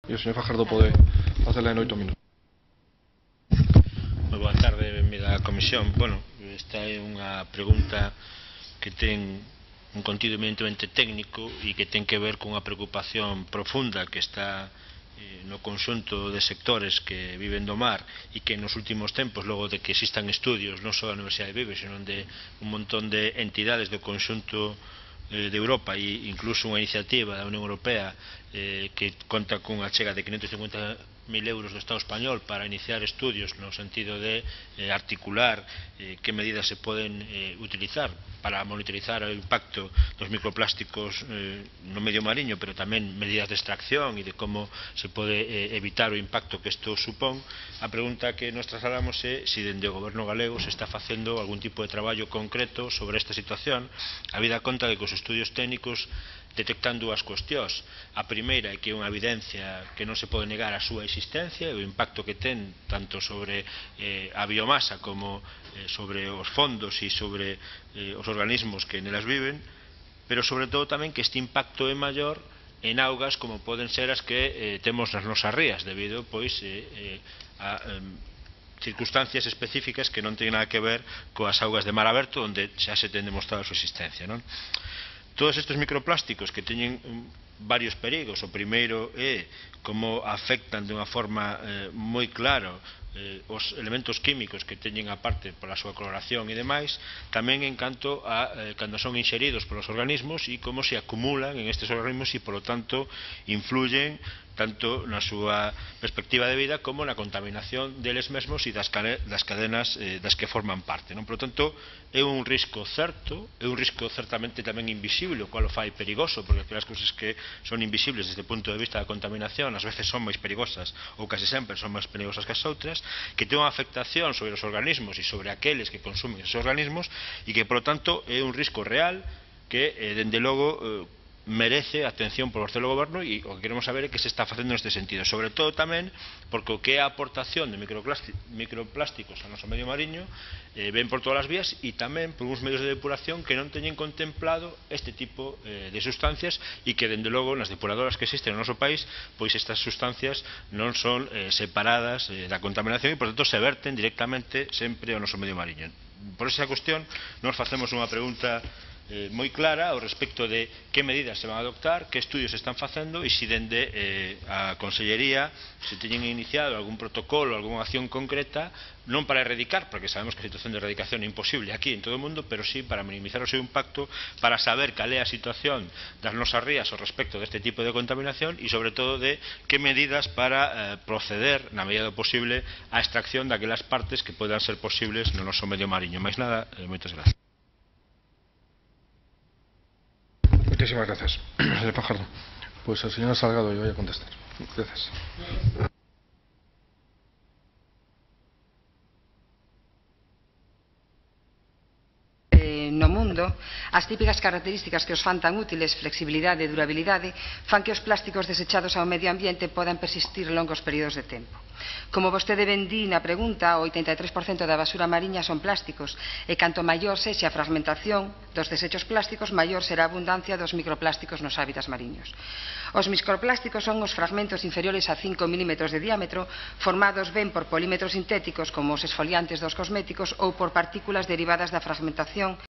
E o señor Fajardo pode facela en 8 minutos. Moi boa tarde, benvida á comisión. Bueno, esta é unha pregunta que ten un contido evidentemente técnico e que ten que ver cunha preocupación profunda que está no conxunto de sectores que viven do mar e que nos últimos tempos, logo de que existan estudios non só da Universidade de Vigo, senón de un montón de entidades do conxunto de Europa e incluso unha iniciativa da Unión Europea que conta cunha chega de 550.000 euros do Estado español para iniciar estudios no sentido de articular que medidas se poden utilizar para monitorizar o impacto dos microplásticos no medio mariño, pero tamén medidas de extracción e de como se pode evitar o impacto que isto supón. A pregunta que nos trasladamos é se dende o goberno galego se está facendo algún tipo de traballo concreto sobre esta situación, habida conta de que os estudios técnicos detectan dúas cuestións. A primeira é que é unha evidencia que non se pode negar a súa existencia e o impacto que ten tanto sobre a biomasa como sobre os fondos e sobre os organismos que nelas viven, pero sobre todo tamén que este impacto é maior en augas como poden ser as que temos nas nosas rías debido pois a circunstancias específicas que non teñen nada que ver coas augas de mar aberto onde xa se ten demostrado a súa existencia, non? Todos estes microplásticos que teñen varios perigos, o primeiro é como afectan de unha forma moi clara os elementos químicos que teñen aparte pola súa coloración e demais, tamén en canto a cando son inxeridos polos organismos e como se acumulan en estes organismos e polo tanto influyen tanto na súa perspectiva de vida como na contaminación deles mesmos e das cadenas das que forman parte, non? Por lo tanto, é un risco certo, é un risco certamente tamén invisible, o cual o fai perigoso, porque aquelas cousas que son invisibles desde o punto de vista da contaminación ás veces son máis perigosas ou case sempre son máis perigosas que as outras, que ten unha afectación sobre os organismos e sobre aqueles que consumen esos organismos e que, por lo tanto, é un risco real que, dende logo, merece atención por parte do goberno e o que queremos saber é que se está facendo neste sentido, sobre todo tamén porque o que é a aportación de microplásticos ao noso medio mariño ven por todas as vías e tamén por uns medios de depuración que non teñen contemplado este tipo de sustancias e que dende logo nas depuradoras que existen no noso país pois estas sustancias non son separadas da contaminación e por tanto se verten directamente sempre ao noso medio mariño. Por esa cuestión nos facemos unha pregunta moi clara ao respecto de que medidas se van a adoptar, que estudios se están facendo e se dende a Consellería se teñen iniciado algún protocolo, algunha acción concreta, non para erradicar, porque sabemos que a situación de erradicación é imposible aquí en todo o mundo, pero sí para minimizar o seu impacto, para saber cal é a situación das nosas rías ao respecto deste tipo de contaminación e sobre todo de que medidas para proceder na medida do posible á extracción daquelas partes que podan ser posibles no noso medio mariño. Mais nada, moitas gracias. Muchísimas gracias, señor Fajardo. Pues el señor Salgado yo voy a contestar. Gracias. No mundo, as típicas características que os fan tan útiles, flexibilidade e durabilidade, fan que os plásticos desechados ao medio ambiente podan persistir longos períodos de tempo. Como vostede ben di na pregunta, o 83% da basura mariña son plásticos e canto maior sexa a fragmentación dos desechos plásticos, maior será a abundancia dos microplásticos nos hábitats mariños. Os microplásticos son os fragmentos inferiores a 5 milímetros de diámetro formados ben por polímetros sintéticos como os esfoliantes dos cosméticos ou por partículas derivadas da fragmentación